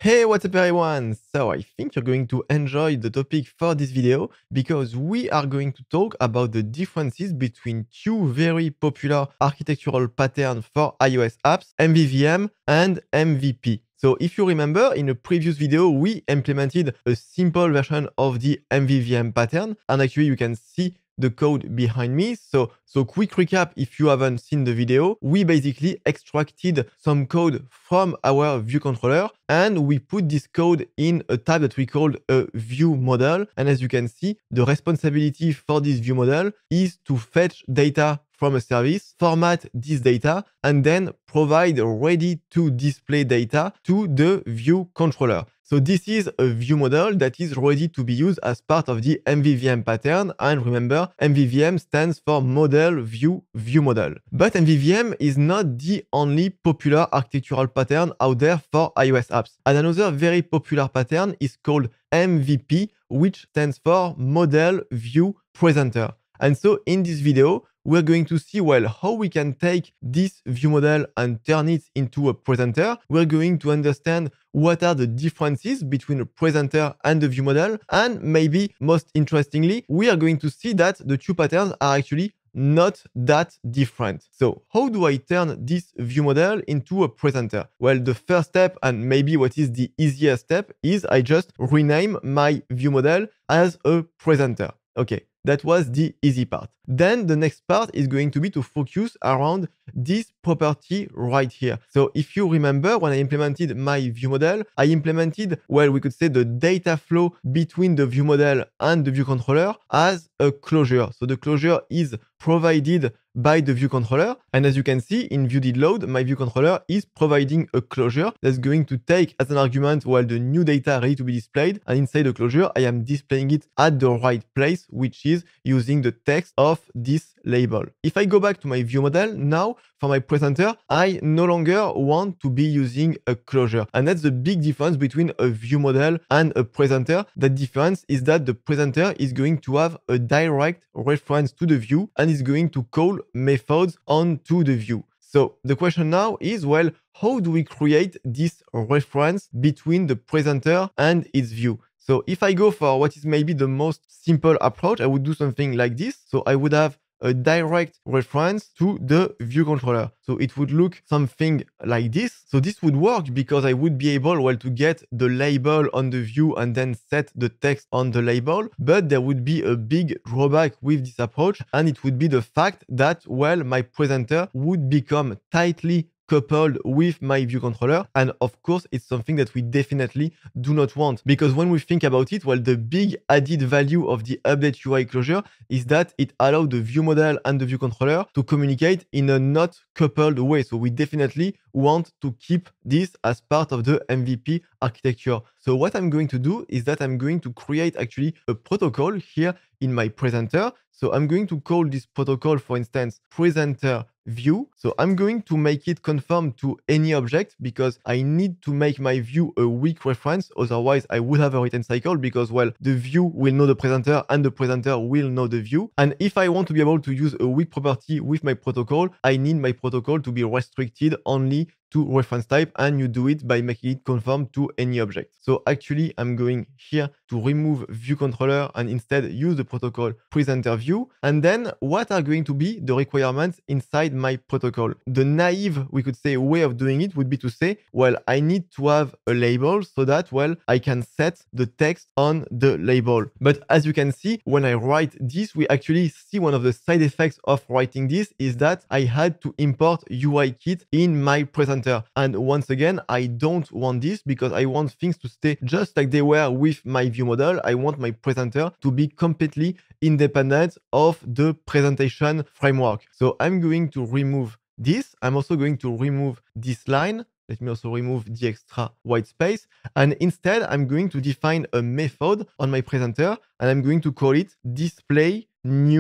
Hey, what's up everyone? So I think you're going to enjoy the topic for this video because we are going to talk about the differences between two very popular architectural patterns for iOS apps, MVVM and MVP. So if you remember, in a previous video, we implemented a simple version of the MVVM pattern, and actually you can see the code behind me. So quick recap, if you haven't seen the video, we basically extracted some code from our view controller and we put this code in a type that we called a view model. And as you can see, the responsibility for this view model is to fetch data from a service, format this data, and then provide ready to display data to the view controller. So this is a view model that is ready to be used as part of the MVVM pattern. And remember, MVVM stands for Model View View Model. But MVVM is not the only popular architectural pattern out there for iOS apps. And another very popular pattern is called MVP, which stands for Model View Presenter. And so in this video, we're going to see, well, how we can take this view model and turn it into a presenter. We're going to understand what are the differences between a presenter and the view model. And maybe most interestingly, we are going to see that the two patterns are actually not that different. So how do I turn this view model into a presenter? Well, the first step, and maybe what is the easiest step, is I just rename my view model as a presenter. Okay, that was the easy part. Then the next part is going to be to focus around this property right here. So if you remember, when I implemented my view model, I implemented, well, we could say the data flow between the view model and the view controller as a closure. So the closure is provided by the view controller. And as you can see in view.didLoad, my view controller is providing a closure that's going to take as an argument, well, the new data ready to be displayed. And inside the closure, I am displaying it at the right place, which is using the text of this label. If I go back to my view model now, for my presenter, I no longer want to be using a closure. And that's the big difference between a view model and a presenter. The difference is that the presenter is going to have a direct reference to the view and is going to call methods onto the view. So the question now is, well, how do we create this reference between the presenter and its view? So if I go for what is maybe the most simple approach, I would do something like this. So I would have a direct reference to the view controller. So it would look something like this. So this would work because I would be able, well, to get the label on the view and then set the text on the label. But there would be a big drawback with this approach, and it would be the fact that, well, my presenter would become tightly coupled with my view controller. And of course, it's something that we definitely do not want, because when we think about it, well, the big added value of the update UI closure is that it allows the view model and the view controller to communicate in a not coupled way. So we definitely want to keep this as part of the MVP architecture. So what I'm going to do is that I'm going to create actually a protocol here in my presenter. So I'm going to call this protocol, for instance, presenter view. So I'm going to make it conform to any object because I need to make my view a weak reference. Otherwise, I would have a return cycle because, well, the view will know the presenter and the presenter will know the view. And if I want to be able to use a weak property with my protocol, I need my protocol to be restricted only to reference type, and you do it by making it conform to any object. So actually, I'm going here to remove view controller and instead use the protocol presenter view. And then what are going to be the requirements inside my protocol? The naive, we could say, way of doing it would be to say, well, I need to have a label so that, well, I can set the text on the label. But as you can see, when I write this, we actually see one of the side effects of writing this is that I had to import UIKit in my presenter. And once again, I don't want this because I want things to stay just like they were with my view model. I want my presenter to be completely independent of the presentation framework. So I'm going to remove this. I'm also going to remove this line. Let me also remove the extra white space. And instead, I'm going to define a method on my presenter and I'm going to call it display new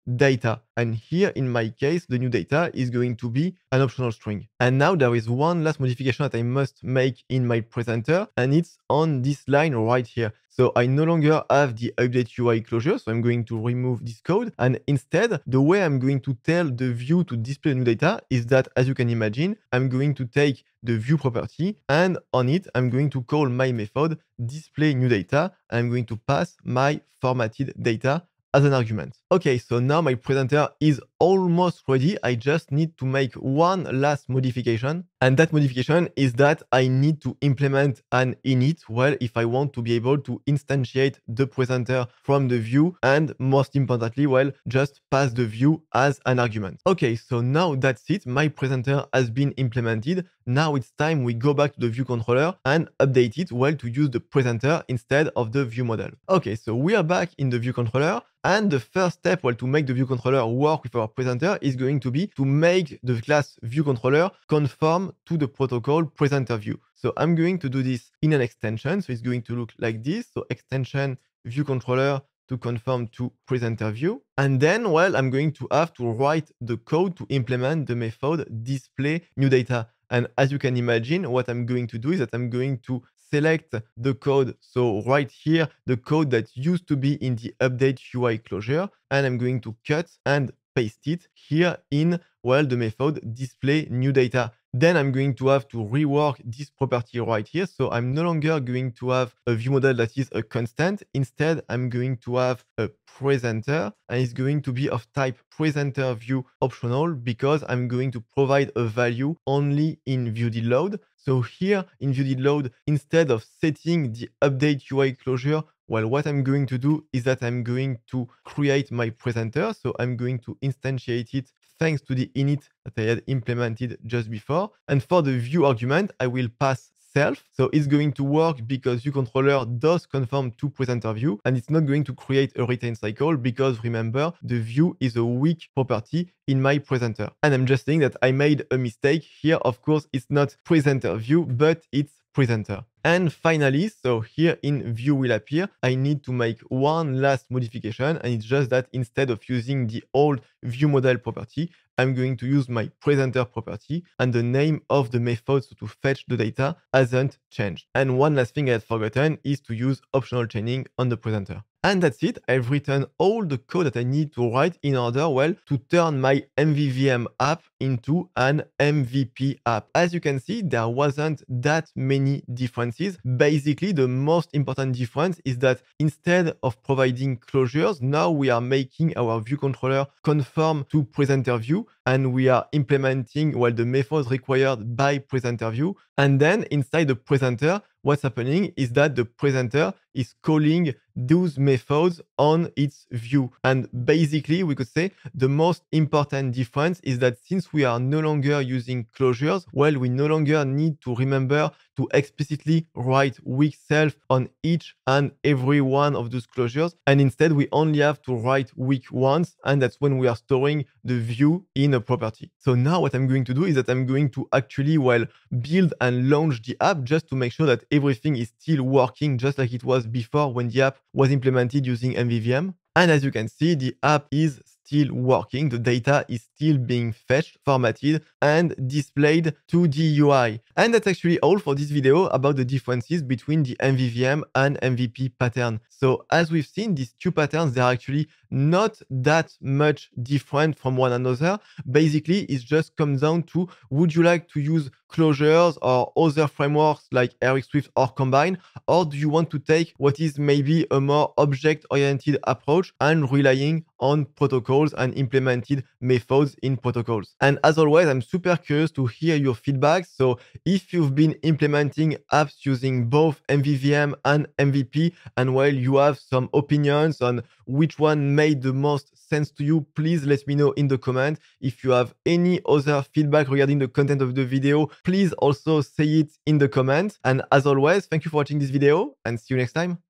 data. And here in my case, the new data is going to be an optional string. And now there is one last modification that I must make in my presenter, and it's on this line right here. So I no longer have the update UI closure, so I'm going to remove this code. And instead, the way I'm going to tell the view to display new data is that, as you can imagine, I'm going to take the view property, and on it, I'm going to call my method display new data, and I'm going to pass my formatted data as an argument. Okay, so now my presenter is almost ready. I just need to make one last modification. And that modification is that I need to implement an init, well, if I want to be able to instantiate the presenter from the view, and most importantly, well, just pass the view as an argument. Okay, so now that's it. My presenter has been implemented. Now it's time we go back to the view controller and update it, well, to use the presenter instead of the view model. Okay, so we are back in the view controller. And the first step, well, to make the view controller work with our presenter is going to be to make the class view controller conform to the protocol presenter view. So I'm going to do this in an extension. So it's going to look like this. So extension view controller to conform to presenter view. And then, well, I'm going to have to write the code to implement the method display new data. And as you can imagine, what I'm going to do is that I'm going to select the code. So right here, the code that used to be in the update UI closure, and I'm going to cut and paste it here in, well, the method display new data. Then I'm going to have to rework this property right here. So I'm no longer going to have a view model that is a constant. Instead, I'm going to have a presenter, and it's going to be of type presenter view optional because I'm going to provide a value only in viewDidLoad. So here in viewDidLoad, instead of setting the update UI closure, well, what I'm going to do is that I'm going to create my presenter. So I'm going to instantiate it thanks to the init that I had implemented just before. And for the view argument, I will pass self. So it's going to work because view controller does conform to presenter view, and it's not going to create a retain cycle because remember, the view is a weak property in my presenter. And I'm just saying that I made a mistake here. Of course, it's not presenter view, but it's presenter. And finally, so here in view will appear, I need to make one last modification, and it's just that instead of using the old view model property, I'm going to use my presenter property, and the name of the method to fetch the data hasn't changed. And one last thing I had forgotten is to use optional chaining on the presenter. And that's it. I've written all the code that I need to write in order, well, to turn my MVVM app into an MVP app. As you can see, there wasn't that many differences. Basically, the most important difference is that instead of providing closures, now we are making our view controller conform to presenter view, and we are implementing, well, the methods required by presenter view. And then inside the presenter, what's happening is that the presenter is calling those methods on its view. And basically, we could say the most important difference is that since we are no longer using closures, well, we no longer need to remember to explicitly write weak self on each and every one of those closures. And instead, we only have to write weak ones. And that's when we are storing the view in a property. So now what I'm going to do is that I'm going to actually, well, build and launch the app just to make sure that everything is still working just like it was before when the app was implemented using MVVM. And as you can see, the app is still working. The data is still being fetched, formatted, and displayed to the UI. And that's actually all for this video about the differences between the MVVM and MVP pattern. So as we've seen, these two patterns, they're actually not that much different from one another. Basically, it just comes down to, would you like to use closures or other frameworks like Eric Swift or Combine, or do you want to take what is maybe a more object-oriented approach and relying on protocols and implemented methods in protocols? And as always, I'm super curious to hear your feedback. So if you've been implementing apps using both MVVM and MVP, and while you have some opinions on which one made the most sense to you, please let me know in the comment. If you have any other feedback regarding the content of the video, please also say it in the comments. And as always, thank you for watching this video and see you next time.